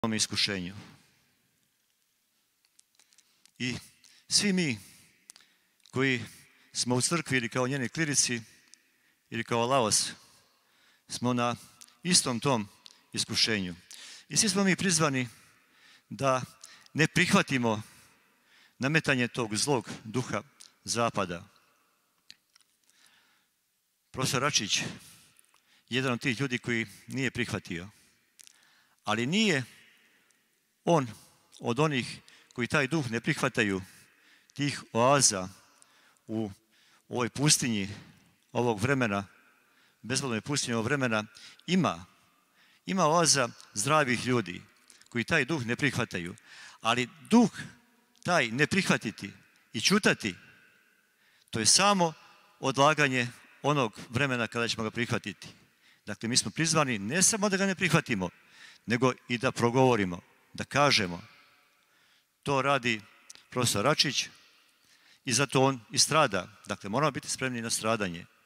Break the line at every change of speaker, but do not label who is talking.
ovom iskušenju. I svi mi koji smo u crkvi ili kao njeni klirici ili kao laos smo na istom tom iskušenju. I svi smo mi prizvani da ne prihvatimo nametanje tog zlog duha zapada. Profesor Račić, jedan od tih ljudi koji nije prihvatio, ali nije on od onih koji taj duh ne prihvataju, tih oaza u ovoj pustinji ovog vremena, bezvodnoj pustinji ovog vremena, ima oaza zdravih ljudi koji taj duh ne prihvataju, ali duh taj ne prihvatiti i čutati, to je samo odlaganje onog vremena kada ćemo ga prihvatiti. Dakle, mi smo prizvani ne samo da ga ne prihvatimo, nego i da progovorimo, da kažemo. To radi profesor Račić i zato on i strada. Dakle, moramo biti spremni na stradanje.